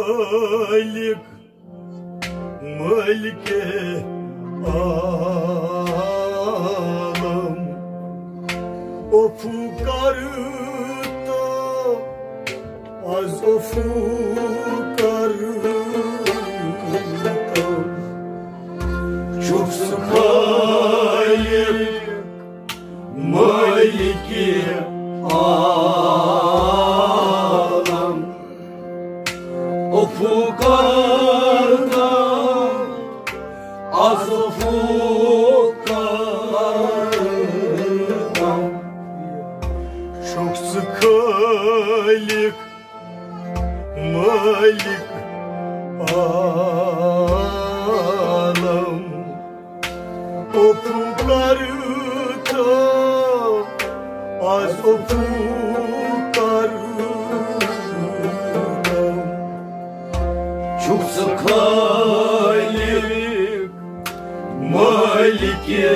Malik Malike alam O fukarda az o fukarda Çok sıkayım Malike alam O fukarda az o fukarda Çok sıkayım Malik alam O fukarda az o fukarda Çok sıkayım Malike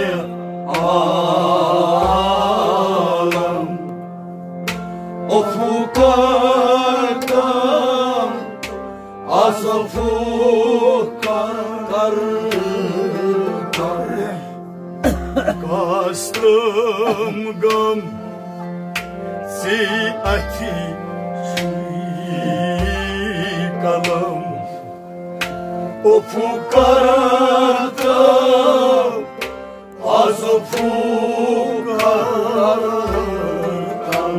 alam O fukarda az o fukarda Kastım gam siyati çıkalım O fukarda az o fukardan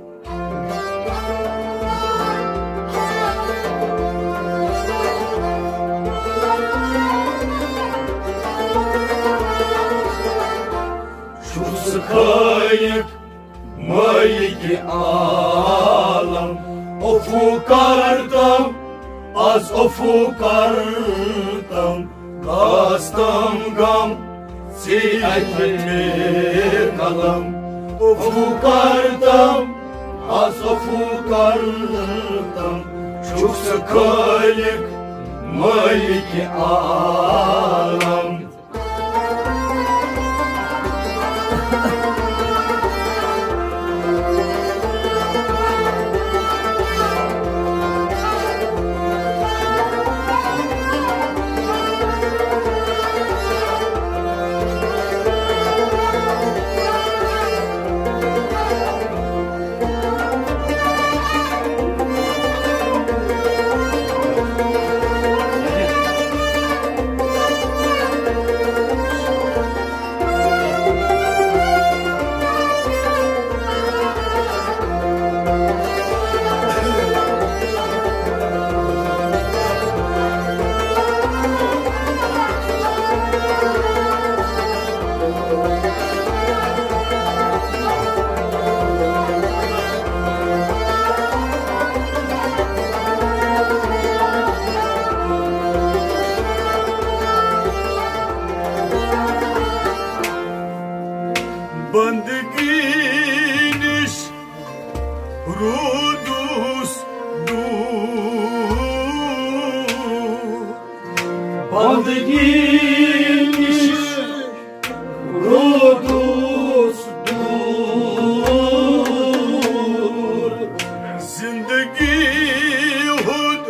Şu sıkayıp Maliki alam O fukardan az o fukardan Kastım gam siyati kalam O fukardan az o fukardan Çok sıkayıp Maliki alam Bandeginiş Rudus Bandeginiş Rudus Zindagi hud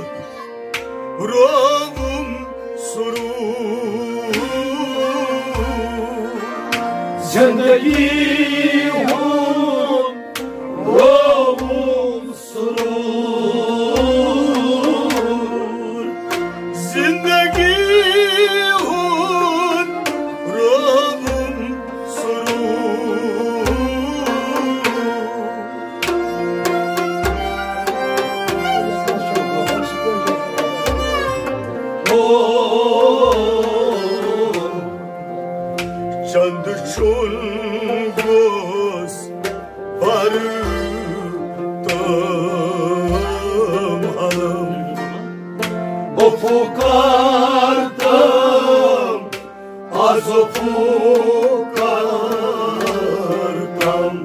Ravum surur Zindagi hud Ravum surur Zindagi hud Ravum surur Çand çolgos vardım alım O fukardım az o fukardım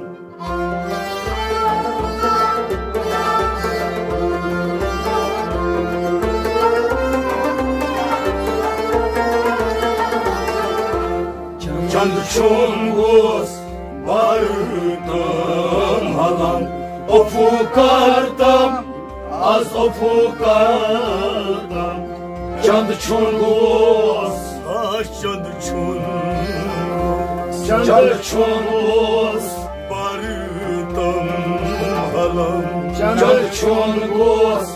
Çand çolgos vardım halam O fukardım az ofukardam Çand çongos çand çongos Çand çongos barıtam halam Çand çongos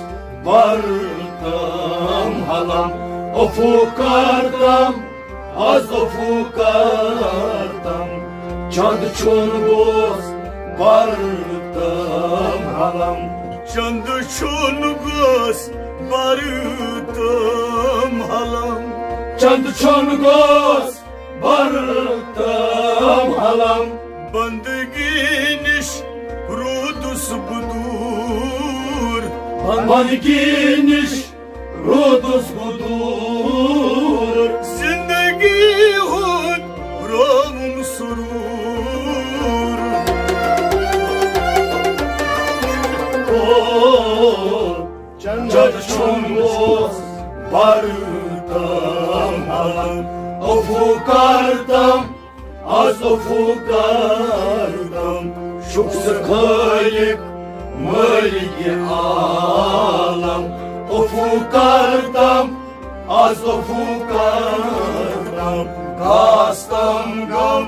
barıtam halam Ofukardam az ofukardam Çand çongos barıtam halam Çand çongos barıtam halam Çand çongos barıtam halam Bandginiş rudus budur Bandginiş rudus budur Zindagi hud ram surur Çand çongos barıtam halam Ofukardam az ofukardam Şuksır kayık mölgi alam Ofukardam az ofukardam Kastam gam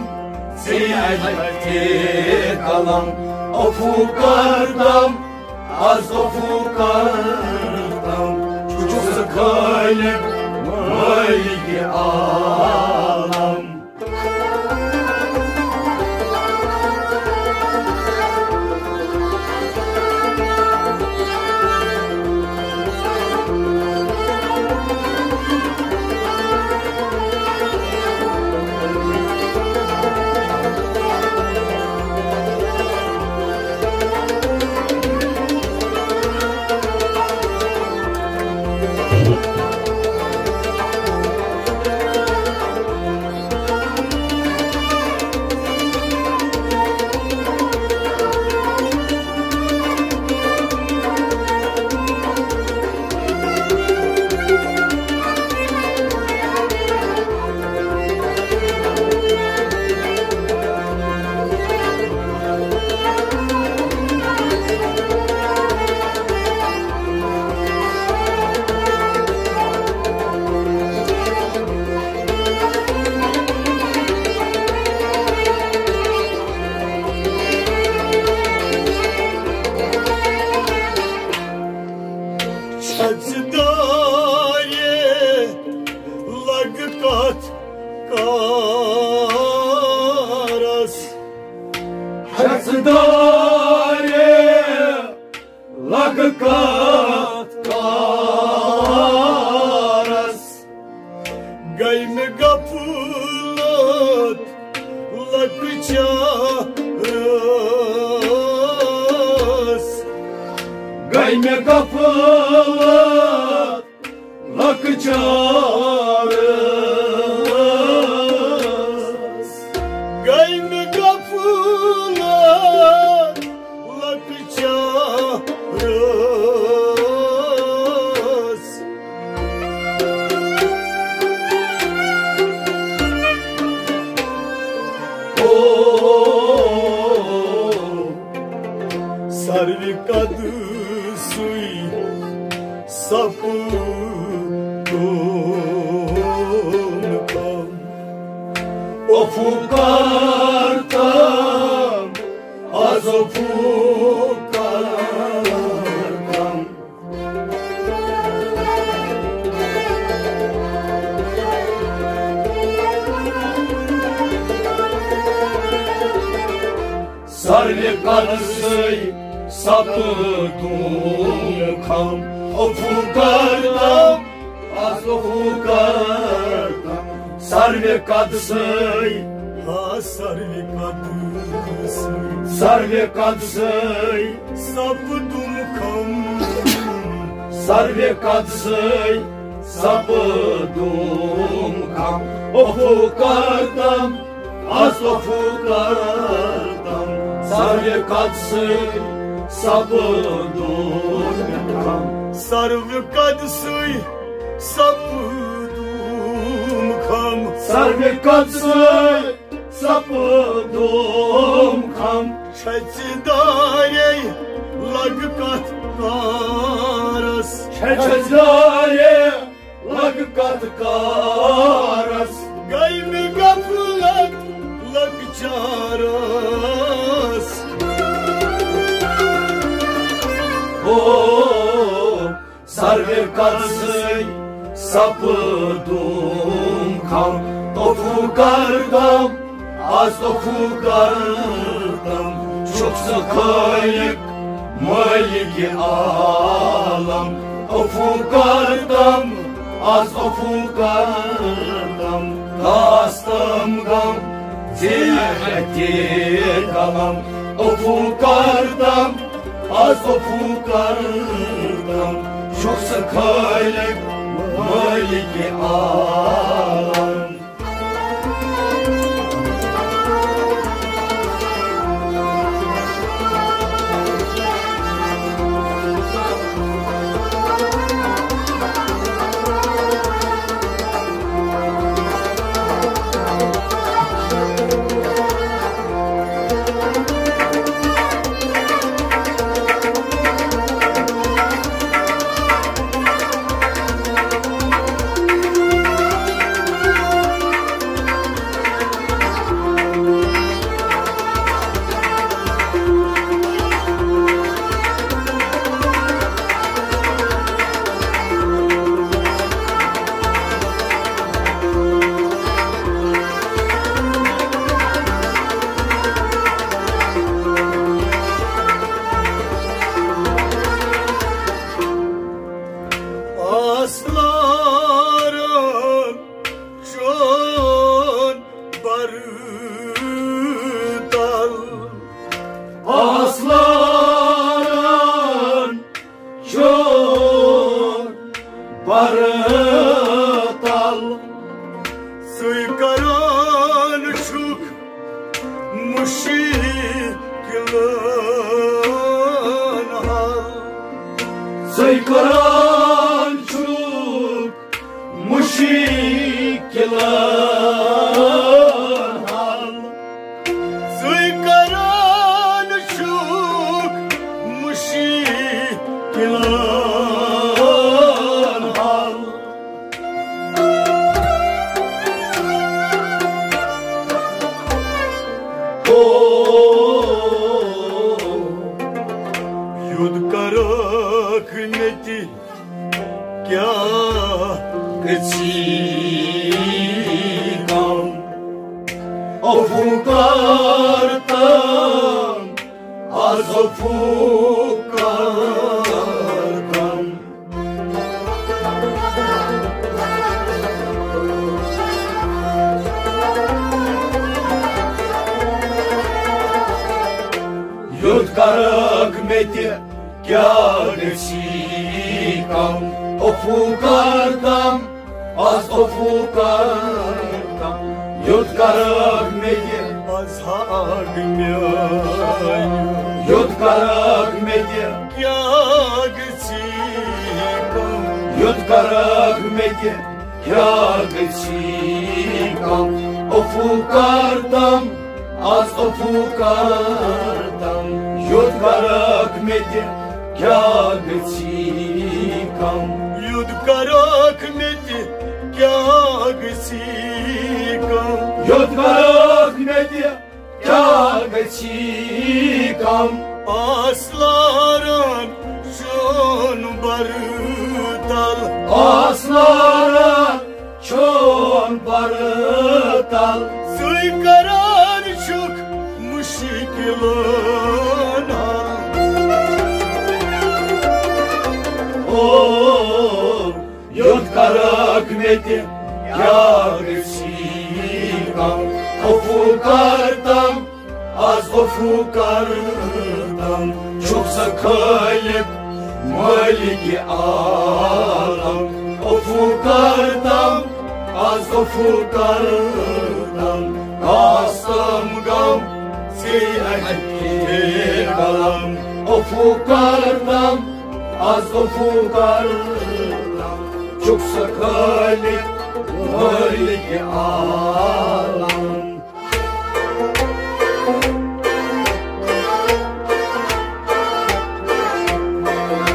ziyayte kalam Ofukardam az ofukardam Şuksır kayık mölgi alam Çaçdare lagkat karas Çaçdare lagkat karas Gayme gapulat lagçaras Gayme gapulat lakçarız Gayme gapulat lakçarız Sarvi kadısuy sapı Ofukardam az ofukardam Sarvi kadısuy sapı dumkam Ofukardam az ofukardam Sarvi kadısuy sarvi kadısuy Sarvi kadısuy sapı dumkam Sarvi kadısuy sapı dumkam Ofukardam az ofukardam Sarvi kadısuy sapı dumkam Sarvi kadısuy sapı dumkam Sarvi kadısuy sapı dumkam Çaçdare lagkat karas Çeçezdaye lak kat karas Gaymi gaflat lak çaras O sarve katsıy sapı dumkam Ofukardam az ofukardam Çok sıkayık mayıki alam Ofukardam az ofukardam Kastım gam zihretti kalam Ofukardam az ofukardam Çok sıkayık mayıki alam Aslarım çok barıdal Aslarım çok barıdal Sıykaran çok muşiklan hal Sıykaran muşiklan hal Sıykaran çok muşiklan hal Yud karak neti kya Kıçıkam Ofukartam Az ofukartam Yud karak meti kya kıçıkam Ofukartam Az ofukartam Yud karak meti Az hagmyayu Yud karak meti kya kıçıkam Yud karak meti kya kıçıkam Ofukartam Az ofukartam Yud karak meti kya kıçıkam Yud karak meti kya kıçıkam Yud karak meti kya kıçıkam Aslan şun barıtal Aslan şun barıtal Sıykaran çok muşiklan Yud karak meti kya kıçıkam Ofukartam Az ofukartam Çok sakalip maliki alam Ofukartam Az ofukartam Kastım gam zihretti kalam Ofukartam Az ofukartam Çok sakalip maliki alam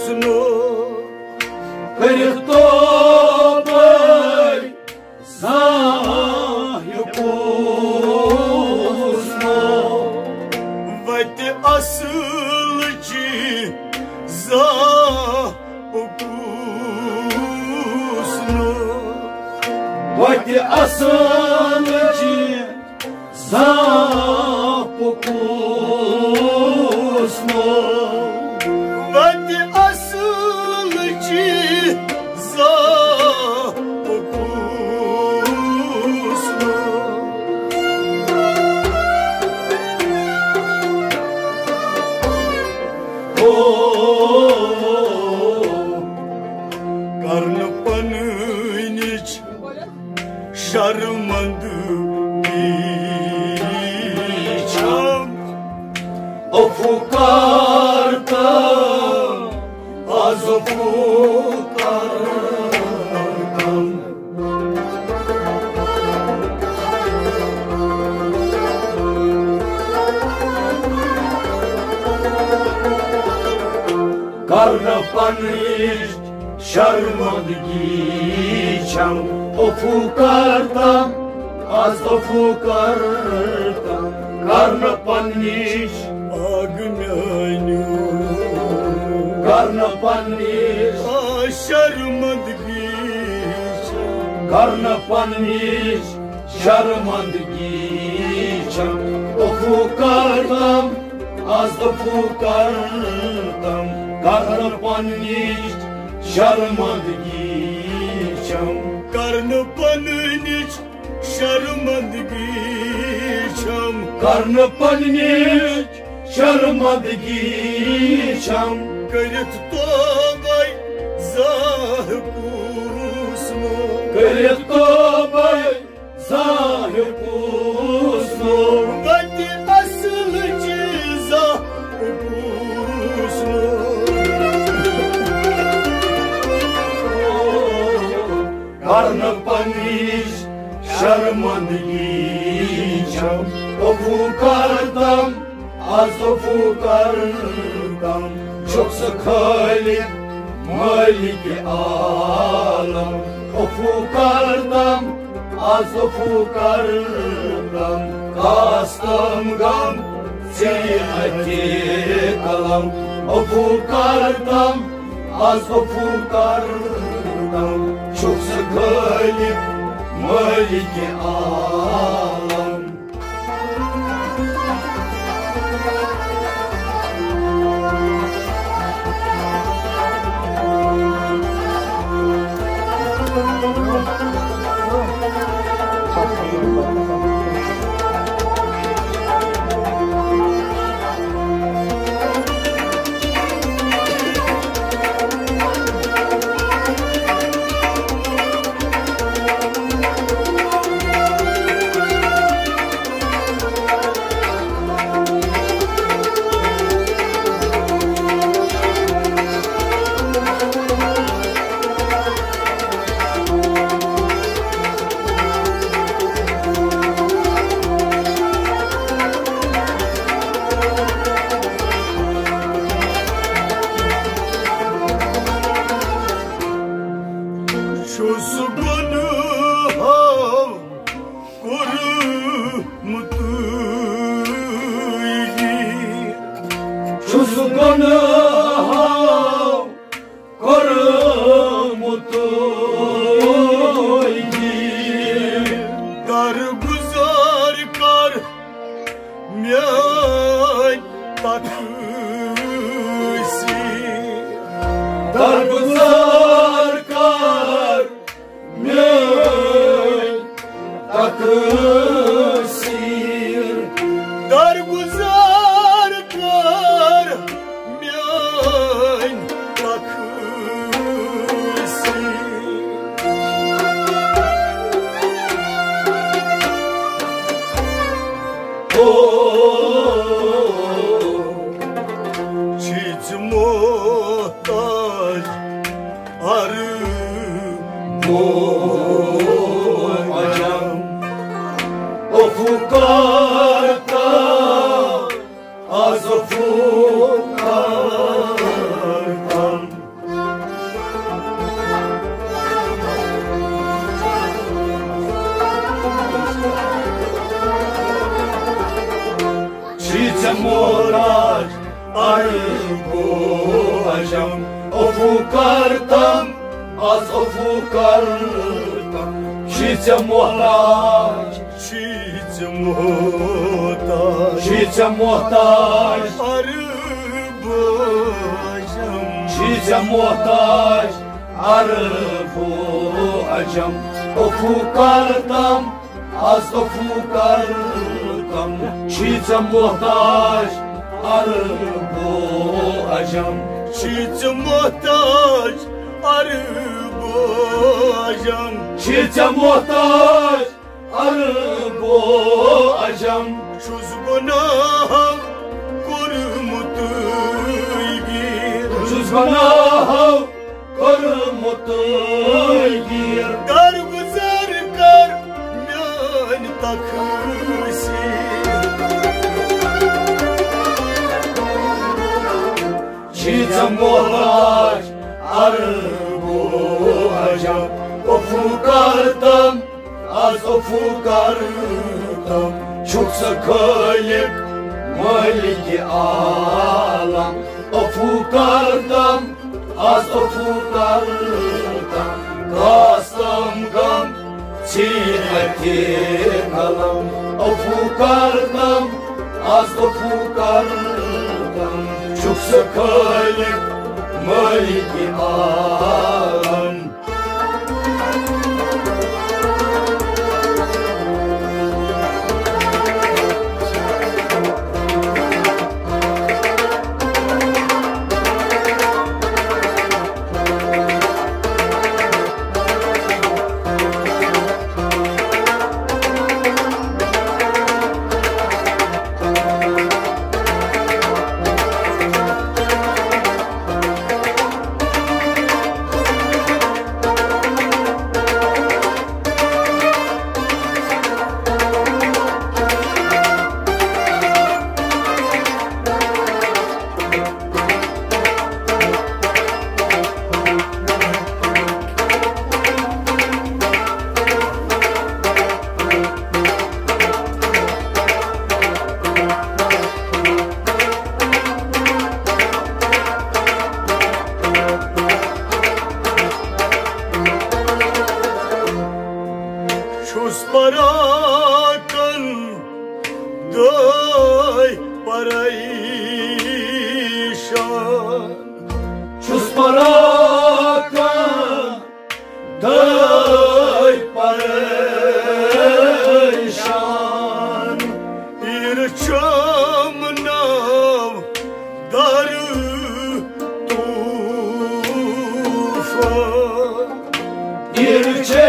вкусно, Христовый знаю вкусно. В эти осылочи за вкусно. В эти осылочи за вкусно. В эти осылочи за вкусно. Karnapanıç şarmandı biçam ofukarda az ofukardan. Karnapanıç şarmandıgicam ofukardan az ofukardan. Karnapanıç agmenyu Karnapanıç şarmandıgicam Karnapanıç şarmandıgicam ofukardan az ofukardan. Karnapanıç şarmandıgicam Karnapanıç şarmandıgicam Karnapanıç şarmandıgicam Kırıt tobay zahkusmo Kırıt tobay zahkusmo Vati asılıcı zahkusmo Karnapanıç şarmandıgicam ofukardan az ofukardan. Çok sıkılı maliki alam ofukardan az ofukardan. Kastım gam siyati kalam ofukardan az ofukardan. Çok sıkılı maliki alam. Az ofukardan ajam ofu kartam az ofu kartam Shica muhtaj Shica muhtaj Shica muhtaj Arbu ajam Shica muhtaj Arbu ajam ofu kartam az ofu kartam Shica muhtaj Arbu ajam Shica muhtaj Arbu ajam Shica muhtaj Arbu ajam Şuz günahım kurmutu gir Şuz günahım kurmutu gir Dar güzer kar men takısi Shica muhtaj Arbu ajam ofu kartam az ofu kartam Çok sıkılık maliki alam ofu kartam az ofu kartam Kastım gam çileti kalam ofu kartam az ofu kartam Çok sıkılık maliki alam Şuz parakan day parayşan Şuz parakan day parayşan Bir çamnav darı tufan Bir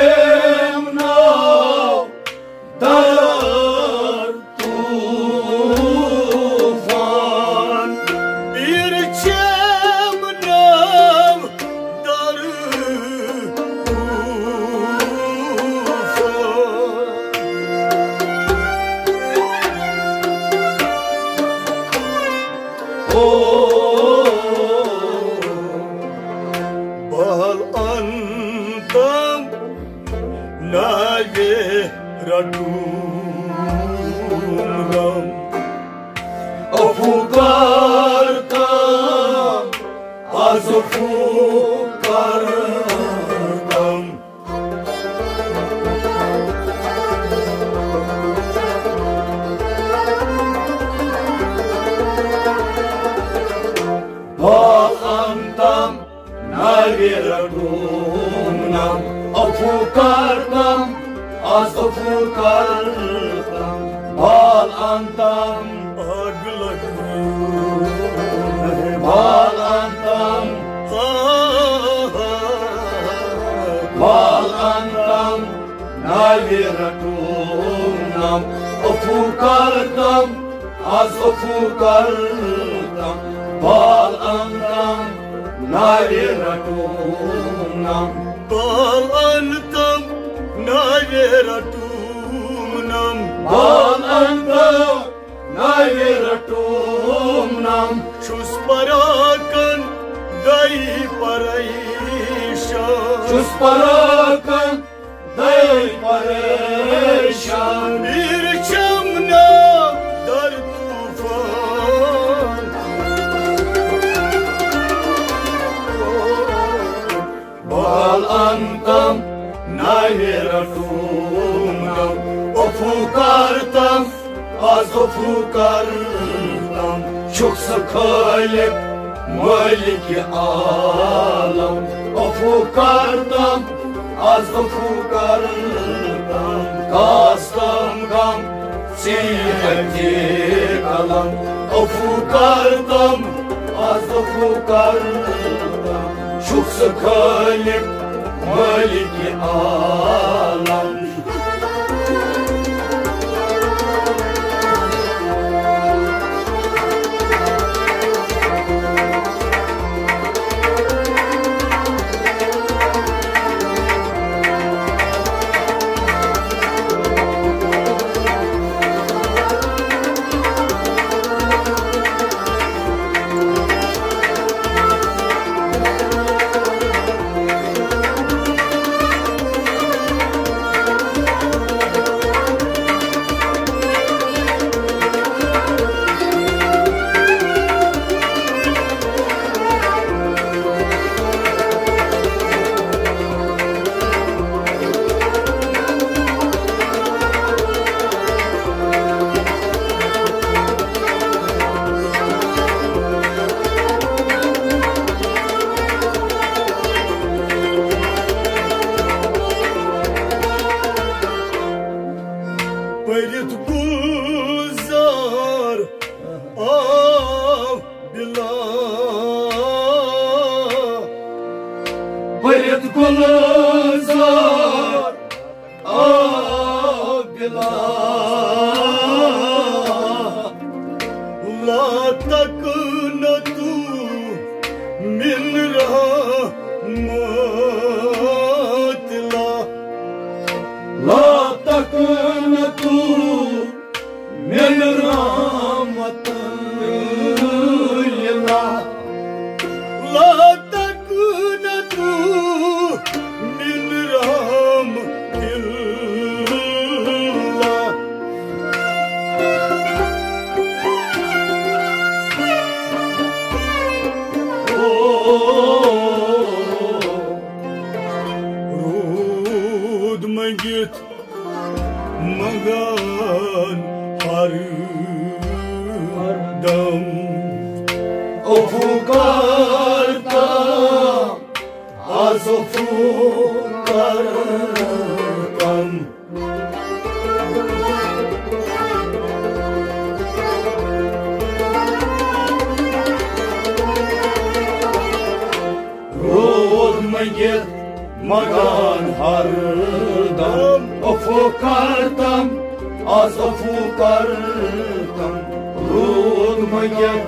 çemnav dar tufan Bir çamnav darı tufan Bal antam nage radunam Ofu kartam az ofu kartam Bal antam nage radunam Ofu kartam az ofu kartam Bal antam Bal antam Bal antam naviratunam Ofu kartam az ofu kartam Bal antam naviratunam Bal antam naviratunam Bal antam naviratunam Şuz parakan day parayşan Şuz parakan day parayşan Bir çamna dar tufan tam nahiratunam ofukartam az ofukartam çok sıkılıp maliki alam ofukartam az ofukartam kastam gam sihati kalam ofukartam az ofukartam çok sıkılıp maliki alam Bayret gulzar av billah Bayret gulzar av billah La taknatu min rahmatillah La taknatu min rahmatillah La taknatu min rahmatillah Rud magit magan hardam ofukartam az ofukartam Rod magit magan hardam ofukartam az ofukartam Rud magit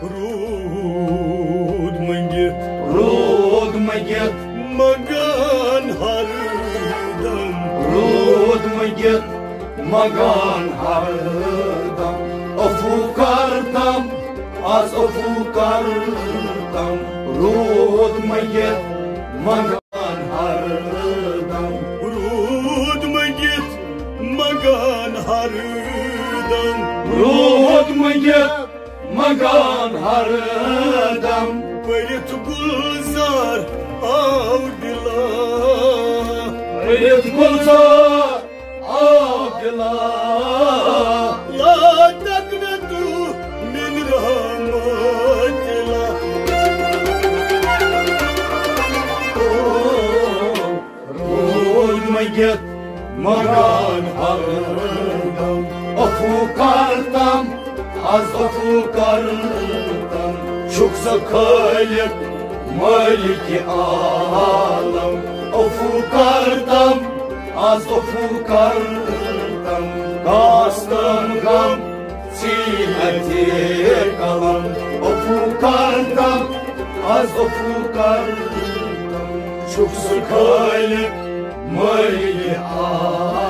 magan hardam Rud magit magan hardam ofukartam az ofukartam Rud magit magan hardam Rud magit magan hardam Rud magit magan hardam Bayret gulzar av billah Bayret gulzar av billah La taknatu min rahmatillah Rud magit magan hardam ofukartam az ofukartam çok sıkılıp maliki alam ofukartam az ofukartam kastım gam sihati kalam ofukartam az ofukartam çok sıkılıp maliki alam